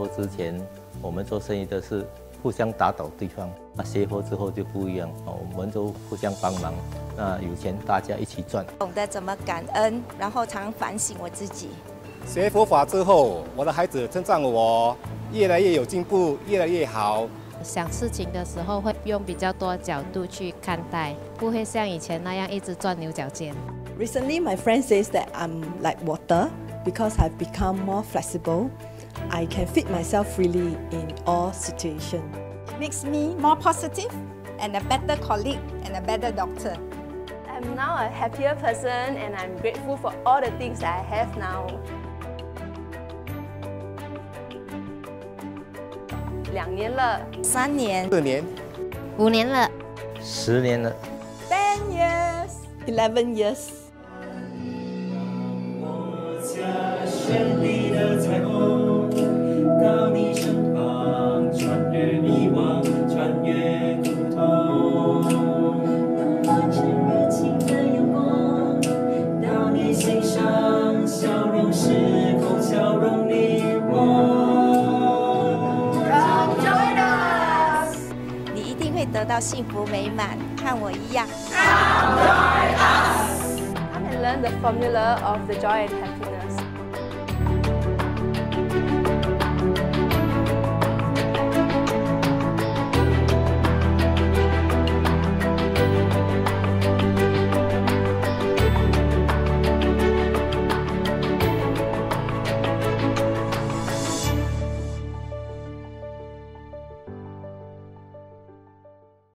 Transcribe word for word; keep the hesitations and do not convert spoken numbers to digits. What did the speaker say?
佛之前，我们做生意的是互相打倒对方。那学佛之后就不一样哦，我们都互相帮忙。那有钱大家一起赚。 懂得怎么感恩，然后常反省我自己。 学佛法之后，我的孩子称赞我越来越有进步，越来越好。 想事情的时候会用比较多角度去看待，不会像以前那样一直钻牛角尖。 Recently, my friend says that I'm like water because I've become more flexible. I can fit myself freely in all situations. Makes me more positive and a better colleague and a better doctor. I'm now a happier person and I'm grateful for all the things that I have now. 两年了， 三年， 四年， 五年了， 十年了 Ten years, eleven years. 我家绚丽的彩虹，到你身旁，穿越迷惘，穿越苦痛。那温热热情的阳光，到你心上，笑容时空，笑容你我。 得到幸福美满，和我一样。 Come and learn the formula of the joy and happiness.